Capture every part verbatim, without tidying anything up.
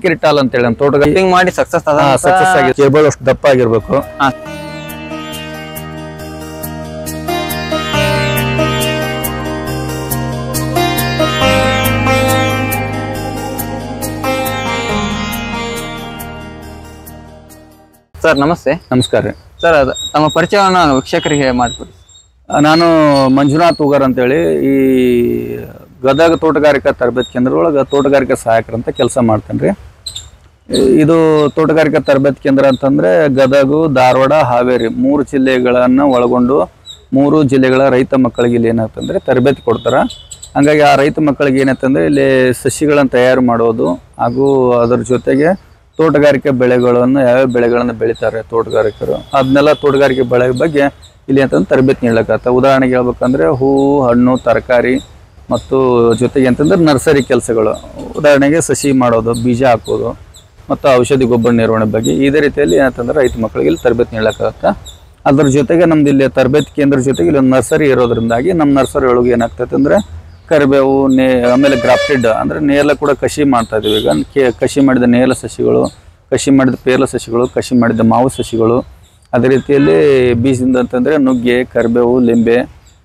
ಅರ್ಸಿಕಿರಿಟಾಲ್ ಅಂತ ಹೇಳಿ ತೋಟಗಾರಿಕೆ ಮಾಡಿ ಸಕ್ಸಸ್ ಸಕ್ಸಸ್ ಆಗಿ ಕೇಬಲ್ ಅಷ್ಟು ದಪ್ಪ ಆಗಿರ್ಬೇಕು. ಸರ್ ನಮಸ್ತೆ. ನಮಸ್ಕಾರ ರೀ ಸರ್. ಅದು ತಮ್ಮ ಪರಿಚಯವನ್ನು ವೀಕ್ಷಕರಿಗೆ ಮಾಡಿಕೊಡಿ. ನಾನು ಮಂಜುನಾಥ್ ಉಗರ್ ಅಂತೇಳಿ ಈ ಗದಗ ತೋಟಗಾರಿಕಾ ತರಬೇತಿ ಕೇಂದ್ರದೊಳಗೆ ತೋಟಗಾರಿಕಾ ಸಹಾಯಕರಂತ ಕೆಲಸ ಮಾಡ್ತೇನೆ ರೀ. ಇದು ತೋಟಗಾರಿಕಾ ತರಬೇತಿ ಕೇಂದ್ರ ಅಂತಂದರೆ ಗದಗ, ಧಾರವಾಡ, ಹಾವೇರಿ ಮೂರು ಜಿಲ್ಲೆಗಳನ್ನು ಒಳಗೊಂಡು ಮೂರು ಜಿಲ್ಲೆಗಳ ರೈತ ಮಕ್ಕಳಿಗೆ ಇಲ್ಲಿ ಏನಾಗ್ತಂದರೆ ತರಬೇತಿ ಕೊಡ್ತಾರೆ. ಹಾಗಾಗಿ ಆ ರೈತ ಮಕ್ಕಳಿಗೆ ಏನಾಯ್ತಂದರೆ ಇಲ್ಲಿ ಸಸಿಗಳನ್ನು ತಯಾರು ಮಾಡೋದು ಹಾಗೂ ಅದರ ಜೊತೆಗೆ ತೋಟಗಾರಿಕೆ ಬೆಳೆಗಳನ್ನು ಯಾವ್ಯಾವ ಬೆಳೆಗಳನ್ನು ಬೆಳೀತಾರೆ ತೋಟಗಾರಿಕರು ಅದನ್ನೆಲ್ಲ ತೋಟಗಾರಿಕೆ ಬೆಳೆ ಬಗ್ಗೆ ಇಲ್ಲಿ ಅಂತಂದ್ರೆ ತರಬೇತಿ ನೀಡಲಿಕ್ಕೆ. ಉದಾಹರಣೆಗೆ ಹೇಳ್ಬೇಕಂದ್ರೆ ಹೂವು, ಹಣ್ಣು, ತರಕಾರಿ ಮತ್ತು ಜೊತೆಗೆ ಅಂತಂದ್ರೆ ನರ್ಸರಿ ಕೆಲಸಗಳು, ಉದಾಹರಣೆಗೆ ಸಸಿ ಮಾಡೋದು, ಬೀಜ ಹಾಕೋದು ಮತ್ತು ಔಷಧಿ ಗೊಬ್ಬರ ನಿರ್ವಹಣೆ ಬಗ್ಗೆ ಇದೇ ರೀತಿಯಲ್ಲಿ ಏನಂತಂದ್ರೆ ರೈತ ಮಕ್ಕಳಿಗೆ ಇಲ್ಲಿ ತರಬೇತಿ ನೀಡಲಿಕ್ಕಾಗತ್ತೆ. ಅದ್ರ ಜೊತೆಗೆ ನಮ್ದು ಇಲ್ಲಿ ತರಬೇತಿ ಕೇಂದ್ರ ಜೊತೆಗೆ ಇಲ್ಲಿ ಒಂದು ನರ್ಸರಿ ಇರೋದ್ರಿಂದಾಗಿ ನಮ್ಮ ನರ್ಸರಿ ಒಳಗೆ ಏನಾಗ್ತೈತೆ ಅಂದರೆ ಕರಿಬೇವು, ನೇ ಆಮೇಲೆ ಗ್ರಾಫ್ಟೆಡ್ ಅಂದರೆ ನೇರಳೆ ಕೂಡ ಕಸಿ ಮಾಡ್ತಾ ಇದೀವಿ. ಈಗ ಕೆ ಕಸಿ ಮಾಡಿದ ನೇರಳೆ ಸಸಿಗಳು, ಕಸಿ ಮಾಡಿದ ಪೇರಲ ಸಸಿಗಳು, ಕಸಿ ಮಾಡಿದ ಮಾವು ಸಸಿಗಳು, ಅದೇ ರೀತಿಯಲ್ಲಿ ಬೀಜದಿಂದ ಅಂತಂದರೆ ನುಗ್ಗೆ, ಕರಿಬೇವು, ಲಿಂಬೆ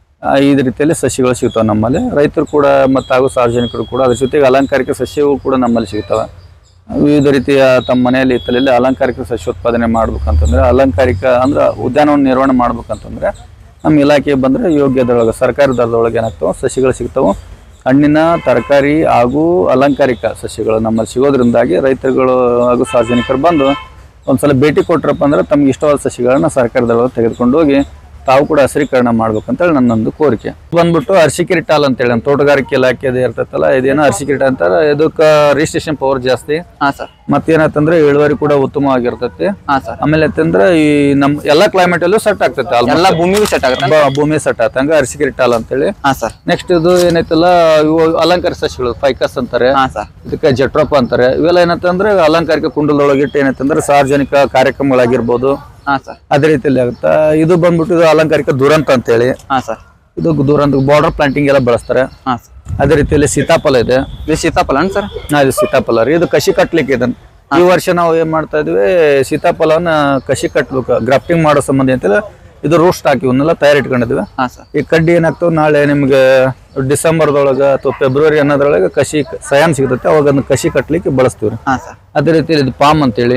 ಈ ರೀತಿಯಲ್ಲಿ ಸಸಿಗಳು ಸಿಗ್ತಾವೆ ನಮ್ಮಲ್ಲಿ. ರೈತರು ಕೂಡ ಮತ್ತು ಹಾಗೂ ಸಾರ್ವಜನಿಕರು ಕೂಡ ಅದ್ರ ಜೊತೆಗೆ ಅಲಂಕಾರಿಕ ಸಸ್ಯಗಳು ಕೂಡ ನಮ್ಮಲ್ಲಿ ಸಿಗ್ತವೆ. ವಿವಿಧ ರೀತಿಯ ತಮ್ಮ ಮನೆಯಲ್ಲಿ ಇತ್ತಲಲ್ಲಿ ಅಲಂಕಾರಿಕ ಸಸ್ಯೋತ್ಪಾದನೆ ಮಾಡ್ಬೇಕಂತಂದರೆ, ಅಲಂಕಾರಿಕ ಅಂದ್ರೆ ಉದ್ಯಾನವನ್ನು ನಿರ್ವಹಣೆ ಮಾಡ್ಬೇಕಂತಂದರೆ ನಮ್ಮ ಇಲಾಖೆ ಬಂದರೆ ಯೋಗ್ಯ ದರದೊಳಗೆ ಸರ್ಕಾರಿ ದರದೊಳಗೆ ಏನಾಗ್ತಾವೆ ಸಸಿಗಳು ಸಿಗ್ತಾವೆ. ಹಣ್ಣಿನ, ತರಕಾರಿ ಹಾಗೂ ಅಲಂಕಾರಿಕ ಸಸ್ಯಗಳು ನಮ್ಮಲ್ಲಿ ಸಿಗೋದ್ರಿಂದಾಗಿ ರೈತರುಗಳು ಹಾಗೂ ಸಾರ್ವಜನಿಕರು ಬಂದು ಒಂದ್ಸಲ ಭೇಟಿ ಕೊಟ್ಟರಪ್ಪ ಅಂದ್ರೆ ತಮ್ಗೆ ಇಷ್ಟವಾದ ಸಸಿಗಳನ್ನ ಸರ್ಕಾರಿ ದರದೊಳಗೆ ತೆಗೆದುಕೊಂಡು ಹೋಗಿ ತಾವು ಕೂಡ ಹಸಿರೀಕರಣ ಮಾಡ್ಬೇಕಂತೇಳಿ ನನ್ನೊಂದು ಕೋರಿಕೆ. ಬಂದ್ಬಿಟ್ಟು ಅರ್ಸಿಕಿರಿಟಾಲ್ ಅಂತೇಳಿ ನಮ್ಮ ತೋಟಗಾರಿಕೆ ಇಲಾಖೆದು ಇರ್ತೈತಲ್ಲ, ಇದೇನೋ ಅರ್ಸಿಕಿರಿಟ ಅಂತಾರೆ. ಇದಕ್ಕೆ ರಿಜಿಸ್ಟ್ರೇಷನ್ ಪವರ್ ಜಾಸ್ತಿ, ಮತ್ತೇನಂತಂದ್ರೆ ಇಳುವರಿ ಕೂಡ ಉತ್ತಮವಾಗಿರ್ತೈತಿ. ಆಮೇಲೆ ಅಂತಂದ್ರೆ ಈ ನಮ್ ಎಲ್ಲಾ ಕ್ಲೈಮೇಟ್ ಅಲ್ಲೂ ಸೆಟ್ ಆಗ್ತೈತೆ, ಎಲ್ಲ ಭೂಮಿಗೂ ಸೆಟ್ ಆಗುತ್ತೆ, ಭೂಮಿ ಸೆಟ್ ಆಗತ್ತಂಗ ಅರ್ಸಿಕಿರಿಟಾಲ್ ಅಂತೇಳಿ. ನೆಕ್ಸ್ಟ್ ಇದು ಏನೈತಲ್ಲ ಇವು ಅಲಂಕಾರ ಸಸ್ಯಗಳು, ಫೈಕಸ್ ಅಂತಾರೆ, ಇದಕ್ಕೆ ಜಟ್ರೋಪ ಅಂತಾರೆ. ಇವೆಲ್ಲ ಏನಂತಂದ್ರೆ ಅಲಂಕಾರಿಕ ಕುಂಡಲದೊಳಗಿಟ್ಟು ಏನಂತಂದ್ರೆ ಸಾರ್ವಜನಿಕ ಕಾರ್ಯಕ್ರಮಗಳಾಗಿರ್ಬೋದು ಅದೇ ರೀತಿಯಲ್ಲಿ ಆಗುತ್ತೆ. ಇದು ಬಂದ್ಬಿಟ್ಟು ಇದು ಅಲಂಕಾರಿಕ ದುರಂತ ಅಂತೇಳಿ, ಇದು ದುರಂತ ಬಾರ್ಡರ್ ಪ್ಲಾಂಟಿಂಗ್ ಎಲ್ಲ ಬಳಸ್ತಾರೆ. ಅದೇ ರೀತಿಯಲ್ಲಿ ಸೀತಾಫಲ ಇದೆ. ಇದು ಸೀತಾಫಲ ಸರ್? ಇದು ಸೀತಾಫಲ ರೀ. ಇದು ಕಸಿ ಕಟ್ಲಿಕ್ಕೆ ಇದನ್ನ ಈ ವರ್ಷ ನಾವು ಏನ್ ಮಾಡ್ತಾ ಇದೀವಿ, ಸೀತಾಫಲವನ್ನ ಕಸಿ ಕಟ್ಬೇಕು ಗ್ರಾಫ್ಟಿಂಗ್ ಮಾಡೋ ಸಂಬಂಧ ಅಂತೇಳಿ ಇದು ರೂಸ್ಟ್ ಹಾಕಿ ಇವನ್ನೆಲ್ಲ ತಯಾರಿ ಇಟ್ಕೊಂಡಿದ್ವಿ. ಈ ಕಡ್ಡಿ ಏನಾಗ್ತವೆ ನಾಳೆ ನಿಮ್ಗೆ ಡಿಸೆಂಬರ್ದೊಳಗ ಅಥವಾ ಫೆಬ್ರವರಿ ಅನ್ನೋದ್ರೊಳಗೆ ಕಸಿ ಸಯಾನ್ ಸಿಗ್ತೈತೆ, ಅವಾಗ ಅದನ್ನ ಕಸಿ ಕಟ್ಲಿಕ್ಕೆ ಬಳಸ್ತೀವ್ರಿ. ಅದೇ ರೀತಿಯಲ್ಲಿ ಇದು ಪಾಮ್ ಅಂತೇಳಿ,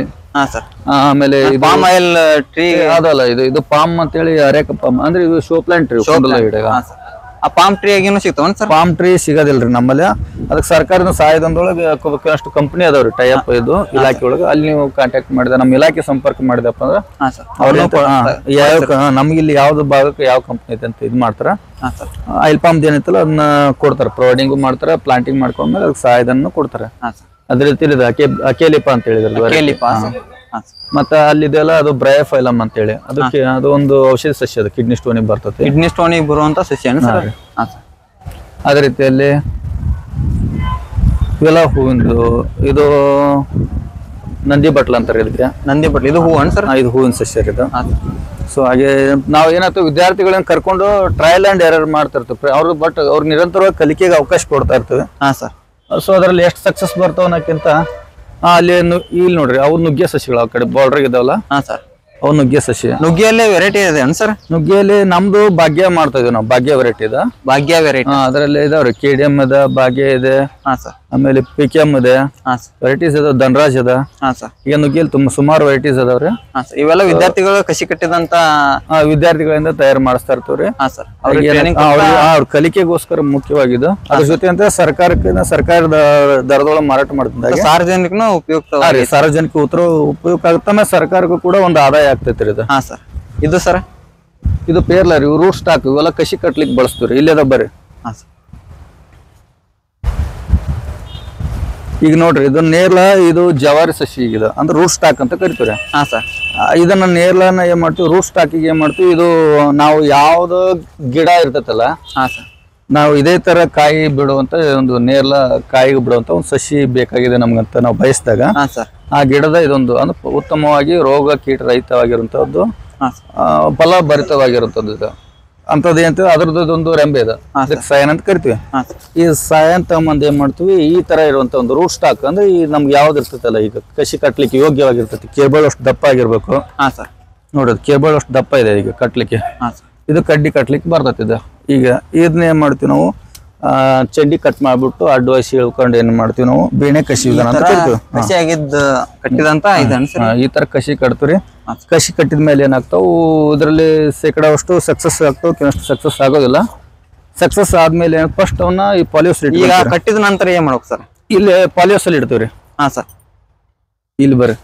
ಆಮೇಲೆ ಪಾಮ್ ಆಯಿಲ್ ಟ್ರೀ ಅದಲ್ಲ, ಇದು ಇದು ಪಾಮ್ ಅಂತೇಳಿ ಅರೇಕ ಪಾಮ್ ಅಂದ್ರೆ ಇದು ಶೋ ಪ್ಲಾಂಟ್ ಟ್ರೀ. ಆ ಪಾಮ್ ಟ್ರೀ ಆಗಿನೂ ಸಿಗ್ತಾವ ಸರ್? ಪಾಮ್ ಟ್ರೀ ಸಿಗೋದಿಲ್ರಿ ನಮ್ಮಲ್ಲಿ. ಅದಕ್ಕೆ ಸರ್ಕಾರದ ಸಹಾಯಧನದೊಳಗೆ ಅಷ್ಟು ಕಂಪನಿ ಅದಾವ್ರಿ ಟೈಅಪ್ ಇದು ಇಲಾಖೆ ಒಳಗೆ. ಅಲ್ಲಿ ನೀವು ಕಾಂಟ್ಯಾಕ್ಟ್ ಮಾಡಿದ ನಮ್ಮ ಇಲಾಖೆ ಸಂಪರ್ಕ ಮಾಡಿದಪ್ಪ ಅಂದ್ರೆ ಅವ್ರನ್ನ ಯಾವ ನಮ್ಗೆ ಇಲ್ಲಿ ಯಾವ್ದು ಭಾಗಕ್ಕೆ ಯಾವ ಕಂಪನಿ ಐತೆ ಅಂತ ಇದು ಮಾಡ್ತಾರ. ಆಯಿಲ್ ಪಾಮ್ ಏನೈತಲ್ಲ ಅದನ್ನ ಕೊಡ್ತಾರೆ, ಪ್ರೊವೈಡಿಂಗು ಮಾಡ್ತಾರೆ, ಪ್ಲಾಂಟಿಂಗ್ ಮಾಡ್ಕೊಂಡ್ಮೇಲೆ ಅದಕ್ಕೆ ಸಹಾಯಧನ ಕೊಡ್ತಾರೆ. ಅದೇ ರೀತಿ ಇದೆ ಅಕೆ ಅಕೇಲಿಪ ಅಂತ ಹೇಳಿದ್ರು. ಮತ್ತೆ ಅಲ್ಲಿದೆಲ್ಲ ಅದು ಬ್ರಯಫೈಲಮ್ ಅಂತ ಹೇಳಿ, ಅದಕ್ಕೆ ಅದು ಒಂದು ಔಷಧಿ ಸಸ್ಯ, ಅದು ಕಿಡ್ನಿ ಸ್ಟೋನಿಗೆ ಬರ್ತದೆ. ಕಿಡ್ನಿ ಸ್ಟೋನಿಗೆ ಬರುವಂತ ಸಸ್ಯ. ಅದೇ ರೀತಿಯಲ್ಲಿ ಇವೆಲ್ಲ ಹೂವಿಂದು, ಇದು ನಂದಿ ಬಟ್ಲ ಅಂತಾರೆ ಇದಕ್ಕೆ. ನಂದಿ ಬಟ್ಲ ಇದು ಹೂವು ಸರ್? ಇದು ಹೂವಿನ ಸಸ್ಯ ಇದು. ಸೊ ಹಾಗೆ ನಾವು ಏನಾಗ್ತವೆ ವಿದ್ಯಾರ್ಥಿಗಳನ್ನ ಕರ್ಕೊಂಡು ಟ್ರಯಲ್ ಅಂಡ್ ಎರರ್ ಮಾಡ್ತಾ ಇರ್ತೀವಿ ಅವ್ರು. ಬಟ್ ಅವ್ರಿಗೆ ನಿರಂತರವಾಗಿ ಕಲಿಕೆಗೆ ಅವಕಾಶ ಕೊಡ್ತಾ ಇರ್ತೀವಿ. ಹಾ ಸರ್. ಸೊ ಅದ್ರಲ್ಲಿ ಎಷ್ಟು ಸಕ್ಸಸ್ ಬರ್ತಾವ ಅನ್ನೋಕ್ಕಿಂತ ಅಲ್ಲಿ ಇಲ್ಲಿ ನೋಡ್ರಿ ಅವು ನುಗ್ಗೆ ಸಸಿಗಳು ಆ ಕಡೆ ಬಾರ್ಡರ್ ಇದಾವಲ್ಲ, ಅವು ನುಗ್ಗೆ ಸಸಿ. ನುಗ್ಗೆಯಲ್ಲಿ ವೆರೈಟಿ ಇದೆ ಸರ್? ನುಗ್ಗೆಯಲ್ಲಿ ನಮ್ದು ಭಾಗ್ಯ ಮಾಡ್ತಾ ಇದೀವಿ ನಾವು, ಭಾಗ್ಯ ವೆರೈಟಿ ಇದೆ. ಭಾಗ್ಯ ವೆರೈಟಿ ಅದರಲ್ಲಿ ಇದಾವ್ರಿ. ಕೆ ಡಿ ಎಂ ಇದೆ, ಭಾಗ್ಯ ಇದೆ, ಆಮೇಲೆ ಪಿ ಕೆ ಎಂ ಇದೆ, ವೆರೈಟೀಸ್ ಇದಾವ, ಧನರಾಜ್ ಅದ. ಈಗ ನುಗ್ಗಿಯಲ್ಲಿ ತುಂಬಾ ಸುಮಾರು ವೆರೈಟೀಸ್ ಅದಾವ್ರಿ. ಇವೆಲ್ಲ ವಿದ್ಯಾರ್ಥಿಗಳು ಕಸಿ ಕಟ್ಟಿದಂತ ವಿದ್ಯಾರ್ಥಿಗಳಿಂದ ತಯಾರು ಮಾಡಿಸ್ತಾ ಇರ್ತೀವ್ರಿ. ಅವ್ರ ಕಲಿಕೆಗೋಸ್ಕರ ಮುಖ್ಯವಾಗಿದ್ದು. ಅದ್ರ ಜೊತೆ ಅಂತ ಸರ್ಕಾರಕ್ಕೆ ಸರ್ಕಾರದ ದರದೊಳಗೆ ಮಾರಾಟ ಮಾಡ್ತಿದ್ದಾಗ ಸಾರ್ವಜನಿಕನು ಉಪಯುಕ್ತ, ಸಾರ್ವಜನಿಕ ಉತ್ತರ ಉಪಯುಕ್ತ ಆಗುತ್ತೆ. ಆಮೇಲೆ ಸರ್ಕಾರಕ್ಕೂ ಕೂಡ ಒಂದು ಆದಾಯ ಆಗ್ತೈತ್ರಿ ಇದು. ಹಾ ಸರ್. ಇದು ಸರ್ ಇದು ಪೇರ್ಲ ರೀ, ರೂಟ್ ಸ್ಟಾಕ್ ಇವೆಲ್ಲ ಕಸಿ ಕಟ್ಲಿಕ್ಕೆ ಬಳಸ್ತೀವ್ರಿ. ಇಲ್ಲದ ಬರ್ರಿ. ಈಗ ನೋಡ್ರಿ ಇದು ನೇರ್ಲ, ಇದು ಜವಾರಿ ಸಸಿ ಇದು ಅಂದ್ರೆ ರೂಟ್ ಸ್ಟಾಕ್ ಅಂತ ಕರಿತೀವಿ. ಹಾ ಸರ್. ಇದನ್ನ ನೇರ್ಲನ್ನ ಏನ್ ಮಾಡ್ತೀವಿ, ರೂಟ್ ಸ್ಟಾಕಿಗೆ ಏನ್ ಮಾಡ್ತೀವಿ, ಇದು ನಾವು ಯಾವ್ದು ಗಿಡ ಇರ್ತೈತಲ್ಲ, ಹಾ ಸರ್, ನಾವು ಇದೇ ತರ ಕಾಯಿ ಬಿಡುವಂತ ಒಂದು ನೇರ್ಲ ಕಾಯಿಗೆ ಬಿಡುವಂತ ಒಂದು ಸಸಿ ಬೇಕಾಗಿದೆ ನಮ್ಗಂತ ನಾವು ಬಯಸಿದಾಗ ಆ ಗಿಡದ ಇದೊಂದು ಅಂದ್ರೆ ಉತ್ತಮವಾಗಿ ರೋಗ ಕೀಟ ರಹಿತವಾಗಿರುವಂತದ್ದು, ಫಲಭರಿತವಾಗಿರುವಂತದ್ದು ಇದು. ಅಂತದ್ ಏನಂತೀವಿ ಅದ್ರದ್ದೊಂದು ರೆಂಬೆ ಇದೆ, ಅದಕ್ಕೆ ಸಾಯನ್ ಅಂತ ಕರಿತೀವಿ. ಹಾ ಈ ಸಾಯನ್ ತಗೊಂಬಂದ್ ಏನ್ ಮಾಡ್ತೀವಿ, ಈ ತರ ಇರುವಂತ ಒಂದು ರೂಟ್ ಸ್ಟಾಕ್ ಅಂದ್ರೆ ಈ ನಮ್ಗೆ ಯಾವ್ದು ಇರ್ತೈತಲ್ಲ, ಈಗ ಕಸಿ ಕಟ್ಲಿಕ್ಕೆ ಯೋಗ್ಯವಾಗಿರ್ತೈತಿ. ಕೇಬಲ್ ಅಷ್ಟು ದಪ್ಪ ಆಗಿರ್ಬೇಕು. ಹಾ ಸರ್. ನೋಡೋದು ಕೇಬಲ್ ಅಷ್ಟು ದಪ್ಪ ಇದೆ ಈಗ ಕಟ್ಲಿಕ್ಕೆ. ಹಾ ಸರ್. ಇದು ಕಡ್ಡಿ ಕಟ್ಲಿಕ್ಕೆ ಬರ್ತೈತಿದೆ. ಈಗ ಇದನ್ನ ಏನ್ ಮಾಡ್ತೀವಿ ನಾವು, ಆ ಚಡ್ಡಿ ಕಟ್ ಮಾಡ್ಬಿಟ್ಟು ಅಡ್ವಾಯ್ಸ್ ಹೇಳ್ಕೊಂಡು ಏನ್ ಮಾಡ್ತೀವಿ ನಾವು, ಬೇಣೆ ಕಸಿ ವಿಧಾನ ಅಂತ ಕರಿತೀವಿ. ಕಸಿ ಆಗಿದ್ದ ಕಟ್ಟಿದಂತ ಇದನ್ನ ಸರ್. ಈ ತರ ಕಸಿ ಕಟ್ತೀವಿ. ಕಸಿ ಕಟ್ಟಿದ ಮೇಲೆ ಏನಾಗ್ತಾವು, ಇದರಲ್ಲಿ ಶೇಕಡ ಅಷ್ಟು ಸಕ್ಸಸ್ ಆಗ್ತಾವ, ಕೆಲವಷ್ಟು ಸಕ್ಸಸ್ ಆಗೋದಿಲ್ಲ. ಸಕ್ಸಸ್ ಆದ್ಮೇಲೆ ಫಸ್ಟ್ ಅವನ್ನ ಈ ಪಾಲಿಯೋಸ್ ಈಗ ಕಟ್ಟಿದ ನಂತರ ಏನ್ ಮಾಡ್ಬೇಕು ಸರ್? ಇಲ್ಲಿ ಪಾಲಿಯೋಸ್ ಅಲ್ಲಿ ಇಡ್ತೀವ್ರಿ. ಹಾ ಸರ್. ಇಲ್ಲಿ ಬರ್ರಿ,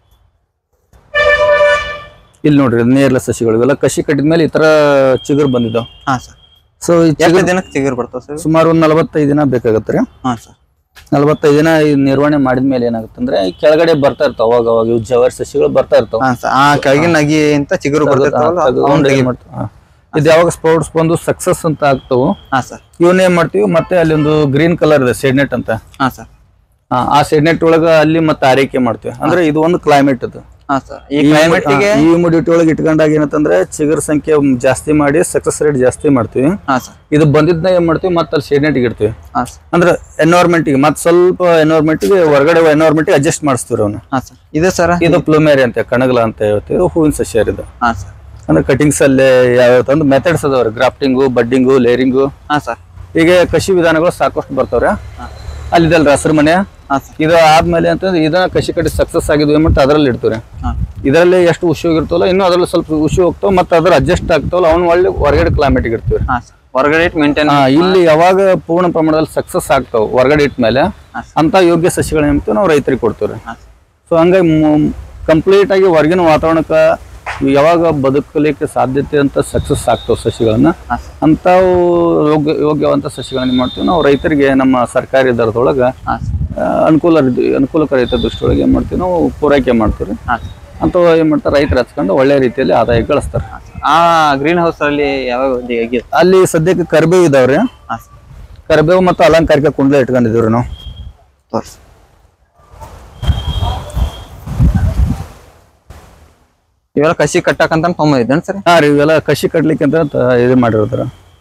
ಇಲ್ಲಿ ನೋಡ್ರಿ ನೇರ್ಲ ಸಸಿಗಳು ಇವೆಲ್ಲ ಕಸಿ ಕಟ್ಟಿದ್ಮೇಲೆ ಈ ತರ ಚಿಗುರು ಬಂದಿದ್ದಾವ. ಹಾ ಸರ್. ಸೊ ಈ ಎಷ್ಟು ದಿನಕ್ಕೆ ಚಿಗುರು ಬರ್ತಾವ ಸರ್? ಸುಮಾರು ಒಂದ್ ನಲವತ್ತೈದು ದಿನ ಬೇಕಾಗತ್ತೆ. ಹಾ ಸರ್. ನಲವತ್ತೈದು ದಿನ ಈ ನಿರ್ವಹಣೆ ಮಾಡಿದ್ಮೇಲೆ ಏನಾಗುತ್ತೆ ಅಂದ್ರೆ ಈ ಕೆಳಗಡೆ ಬರ್ತಾ ಇರ್ತಾವ, ಅವಾಗ ಅವಾಗ ಇವು ಜವಾರಿ ಸಸಿಗಳು ಬರ್ತಾ ಇರ್ತಾವ. ಆ ಕೆಳಗಿನ ಅಗಿ ಅಂತ ಚಿಗುರು ಬರ್ತಿರ್ತಾವಲ್ಲ, ಇದು ಯಾವಾಗ ಸ್ಪೋರ್ಟ್ಸ್ ಬಂದು ಸಕ್ಸಸ್ ಅಂತ ಆಗ್ತಾವು. ಹಾ ಸರ್. ಇವನ್ ಏನ್ ಮಾಡ್ತೀವಿ, ಮತ್ತೆ ಅಲ್ಲಿ ಒಂದು ಗ್ರೀನ್ ಕಲರ್ ಇದೆ ಸೆಡ್ನೆಟ್ ಅಂತ. ಹಾ ಸರ್. ಆ ಸೆಡ್ನೆಟ್ ಒಳಗ ಅಲ್ಲಿ ಮತ್ತೆ ಆರೈಕೆ ಮಾಡ್ತೀವಿ. ಅಂದ್ರೆ ಇದು ಒಂದು ಕ್ಲೈಮೇಟ್ ಅದು. ಹಾ ಸರ್. ಈ ಕ್ಲೈಮೇಟ್ ಗೆ ಈ ಹ್ಯೂಮಿಡಿಟಿ ಒಳಗೆ ಇಟ್ಕೊಂಡಾಗ ಏನಂತಂದ್ರೆ ಚಿಗುರ್ ಸಂಖ್ಯೆ ಜಾಸ್ತಿ ಮಾಡಿ ಸಕ್ಸಸ್ ರೇಟ್ ಜಾಸ್ತಿ ಮಾಡ್ತೀವಿ. ಹಾ ಸರ್. ಇದು ಬಂದಿದ್ನ ಏನ್ ಮಾಡ್ತೀವಿ, ಮತ್ತೆ ಅಲ್ಲಿ ಸೆಡ್ನೆಟ್ ಇಡ್ತೀವಿ. ಹಾ ಸರ್. ಅಂದ್ರೆ ಎನ್ವೈರ್ಮೆಂಟ್ ಗೆ ಮತ್ತೆ ಸ್ವಲ್ಪ ಎನ್ವೈರ್ಮೆಂಟ್ ಗೆ ಹೊರಗಡೆ ಎನ್ವೈರ್ಮೆಂಟ್ ಗೆ ಅಡ್ಜಸ್ಟ್ ಮಾಡಿಸ್ತೀವಿ ಅವ್ನ. ಹಾ ಸರ್. ಇದು ಸರ್, ಇದು ಪ್ಲೂಮೇರಿ ಅಂತ ಕಣಗಲ ಅಂತ ಹೇಳ್ತೀವಿ. ಇದು ಹೂವಿನ ಸಸ್ಯ ಇದು. ಹಾ ಸರ್. ಅಂದ್ರೆ ಕಟಿಂಗ್ಸ್ ಅಲ್ಲಿ ಯಾವ ಒಂದು ಮೆಥಡ್ಸ್ ಅದಾವ್ರಿ, ಗ್ರಾಫ್ಟಿಂಗು, ಬಡ್ಡಿಂಗು, ಲೇರಿಂಗು. ಹಾ ಸರ್. ಹೀಗೆ ಕೃಷಿ ವಿಧಾನಗಳು ಸಾಕಷ್ಟು ಬರ್ತಾವ್ರೆ. ಅಲ್ಲಿದಲ್ರಿ ಹಸಿರು ಮನೆ. ಇದು ಆದ್ಮೇಲೆ ಅಂತಂದ್ರೆ ಇದನ್ನ ಕಸಿ ಕಟ್ಟಿ ಸಕ್ಸಸ್ ಆಗಿದ್ವಿ ಏನ್ಬಿಟ್ಟು ಅದ್ರಲ್ಲಿ ಇಡ್ತೀವಿ. ಇದರಲ್ಲಿ ಎಷ್ಟು ಉಷಿ ಹೋಗಿರ್ತವಲ್ಲ, ಇನ್ನು ಅದ್ರಲ್ಲಿ ಸ್ವಲ್ಪ ಉಷಿ ಹೋಗ್ತಾವ, ಮತ್ತೆ ಅದ್ರ ಅಡ್ಜಸ್ಟ್ ಆಗ್ತಾವಲ್ಲ, ಅವ್ನ ಒಳ್ಳೆ ಹೊರಗಡೆ ಕ್ಲೈಮೇಟ್ ಇಡ್ತೀವಿ. ಹೊರಗಡೆ ಮೇಂಟೈನ್. ಇಲ್ಲಿ ಯಾವಾಗ ಪೂರ್ಣ ಪ್ರಮಾಣದಲ್ಲಿ ಸಕ್ಸಸ್ ಆಗ್ತಾವ ಹೊರಗಡೆ ಇಟ್ಟ ಮೇಲೆ ಅಂತ ಯೋಗ್ಯ ಸಸಿಗಳನ್ನ ಏನ್ಬಿಟ್ಟು ನಾವು ರೈತರಿಗೆ ಕೊಡ್ತೀವಿ. ಸೊ ಹಂಗಾಗಿ ಕಂಪ್ಲೀಟ್ ಆಗಿ ಹೊರಗಿನ ವಾತಾವರಣಕ್ಕೆ ಯಾವಾಗ ಬದುಕಲಿಕ್ಕೆ ಸಾಧ್ಯತೆ ಅಂತ ಸಕ್ಸಸ್ ಆಗ್ತಾವ ಸಸಿಗಳನ್ನ, ಅಂತಾವು ಯೋಗ್ಯ ಯೋಗ್ಯವಂತ ಸಸಿಗಳನ್ನ ಮಾಡ್ತೀವಿ ನಾವು ರೈತರಿಗೆ. ನಮ್ಮ ಸರ್ಕಾರಿ ದರದೊಳಗ ಅನುಕೂಲ ಅನುಕೂಲಕರ ರೈತ ದೃಷ್ಟಿಯೊಳಗೆ ಏನ್ ಮಾಡ್ತೀವಿ ನಾವು ಪೂರೈಕೆ ಮಾಡ್ತೀವಿ. ಅಂತ ಏನ್ ಮಾಡ್ತಾರೆ, ರೈತರು ಹಚ್ಕೊಂಡು ಒಳ್ಳೆ ರೀತಿಯಲ್ಲಿ ಆದಾಯ ಗಳಿಸ್ತಾರೆ. ಆ ಗ್ರೀನ್ ಹೌಸ್ ಅಲ್ಲಿ ಯಾವಾಗ ಅಲ್ಲಿ ಸದ್ಯಕ್ಕೆ ಕರಿಬೇವು ಇದಾವ್ರಿ. ಕರಿಬೇವು ಮತ್ತು ಅಲಂಕಾರಿಕ ಕುಂಡ್ಲೆ ಇಟ್ಕೊಂಡಿದೀವ್ರಿ ನಾವು. ಇವೆಲ್ಲ ಕಸಿ ಕಟ್ಟಕಂತ ತೊಗೊಂಡಿದ್ದೇನೆ ಸರ್. ಹಾ ರೀ, ಇವೆಲ್ಲ ಕಸಿ ಕಟ್ಲಿಕ್ಕೆ ಅಂತ ಇದು ಮಾಡಿರ್ತಾರ.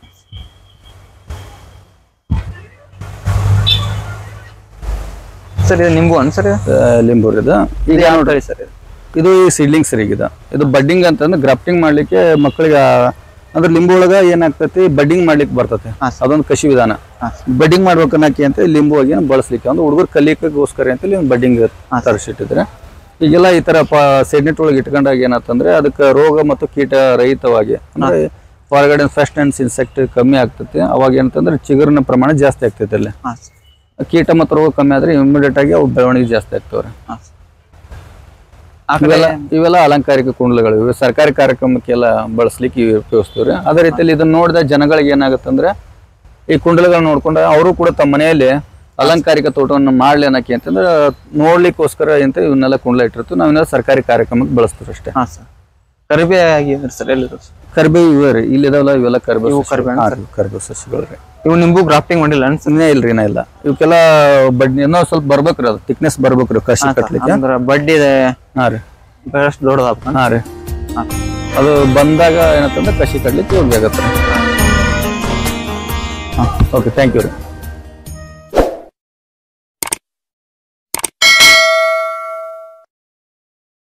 ಸರ್ ಇದು ನಿಂಬು ಅನ್ ಸರ್? ಲಿಂಬು ಇದು. ಈಗ ನೋಡ್ರಿ ಸರ್, ಇದು ಈ ಸೀಡ್ಲಿಂಗ್ಸ್ ರೀ. ಇದು ಇದು ಬಡ್ಡಿಂಗ್ ಅಂತಂದ್ರೆ ಗ್ರಾಫ್ಟಿಂಗ್ ಮಾಡ್ಲಿಕ್ಕೆ ಮಕ್ಕಳಿಗೆ, ಅಂದ್ರೆ ಲಿಂಬು ಒಳಗ ಏನಾಗ್ತೈತಿ, ಬಡ್ಡಿಂಗ್ ಮಾಡ್ಲಿಕ್ಕೆ ಬರ್ತೈತಿ. ಅದೊಂದು ಕಸಿ ವಿಧಾನ. ಬಡ್ಡಿಂಗ್ ಮಾಡ್ಬೇಕನ್ನಕ್ಕೆ ಅಂತ ಲಿಂಬು ಆಗಿ ಬಳಸ್ಲಿಕ್ಕೆ ಒಂದು ಹುಡುಗರು ಕಲಿಯಕ್ಕೋಸ್ಕರ ಅಂತ ಬಡ್ಡಿಂಗ್ ತರಿಸಿಟ್ಟಿದ್ರೆ. ಈಗೆಲ್ಲ ಈ ತರ ಸೆಡ್ನೆಟ್ ಒಳಗೆ ಇಟ್ಕೊಂಡಾಗ ಏನಂತಂದ್ರೆ ಅದಕ್ಕೆ ರೋಗ ಮತ್ತು ಕೀಟ ರಹಿತವಾಗಿ, ಅಂದ್ರೆ ಹೊರಗಡೆ ಫೆಸ್ಟ್ ಅಂಡ್ ಇನ್ಸೆಕ್ಟ್ ಕಮ್ಮಿ ಆಗ್ತೈತಿ. ಅವಾಗ ಏನಂತಂದ್ರೆ ಚಿಗುರಿನ ಪ್ರಮಾಣ ಜಾಸ್ತಿ ಆಗ್ತೈತಿ. ಅಲ್ಲಿ ಕೀಟ ಮತ್ತು ರೋಗ ಕಮ್ಮಿ ಆದ್ರೆ ಇಮಿಡಿಯೇಟ್ ಆಗಿ ಅವು ಬೆಳವಣಿಗೆ ಜಾಸ್ತಿ ಆಗ್ತವ್ರೆ. ಇವೆಲ್ಲ ಇವೆಲ್ಲ ಅಲಂಕಾರಿಕ ಕುಂಡ್ಲಗಳು. ಇವೆ ಸರ್ಕಾರಿ ಕಾರ್ಯಕ್ರಮಕ್ಕೆಲ್ಲ ಬಳಸ್ಲಿಕ್ಕೆ ಉಪಯೋಗಿಸ್ತೀವ್ರಿ. ಅದೇ ರೀತಿಯಲ್ಲಿ ಇದನ್ನ ನೋಡಿದ ಜನಗಳಿಗೆ ಏನಾಗುತ್ತಂದ್ರೆ ಈ ಕುಂಡಲಗಳನ್ನ ನೋಡ್ಕೊಂಡ ಅವರು ಕೂಡ ತಮ್ಮ ಮನೆಯಲ್ಲಿ ಅಲಂಕಾರಿಕ ತೋಟವನ್ನು ಮಾಡ್ಲಿ ಅನ್ನಕ್ಕೆ ಅಂತಂದ್ರೆ ನೋಡ್ಲಿಕ್ಕೋಸ್ಕರ ಅಂತ ಇವನ್ನೆಲ್ಲ ಕುಂಡ್ಲ ಇಟ್ಟಿರ್ತೀವಿ. ನಾವೆಲ್ಲ ಸರ್ಕಾರಿ ಕಾರ್ಯಕ್ರಮಕ್ಕೆ ಬಳಸ್ತೀವಿ ಅಷ್ಟೇ. ಹಾ ಸರ್. ಕರಿಬೇ ಸರ್ ಎಲ್ಲಿ ಕರಿಬೇವು ಇವೆ ರೀ, ಇಲ್ಲಿ ಇದಾವಲ್ಲ ಇವೆಲ್ಲ ಕರಿಬೇವು ಕರಿಬೇವು ಸಸಿಗಳು ರೀ. ಇವು ನಿಂಬು ಗ್ರಾಫ್ಟಿಂಗ್ ಮಾಡಿಲ್ಲ ಇನ್ನೇ ಇಲ್ರಿ, ಇನ್ನ ಇಲ್ಲ. ಇವಕ್ಕೆಲ್ಲ ಬಡ್ಡಿ ಇನ್ನೂ ಸ್ವಲ್ಪ ಬರ್ಬೇಕ್ರಿ, ಅದು ಥಿಕ್ನೆಸ್ ಬರ್ಬೇಕ್ರಿ ಕಸಿ ಕಟ್ಲಿಕ್ಕೆ. ಬಡ್ಡಿ ಇದೆ. ಹಾ ರೀ, ದೊಡ್ಡದ. ಹಾ ರೀ, ಅದು ಬಂದಾಗ ಏನಂತಂದ್ರೆ ಕಸಿ ಕಟ್ಲಿಕ್ಕೆ ಯೋಗ್ಯ ಆಗತ್ತೆ. ಹಾ, ಓಕೆ, ಥ್ಯಾಂಕ್ ಯು ರೀ.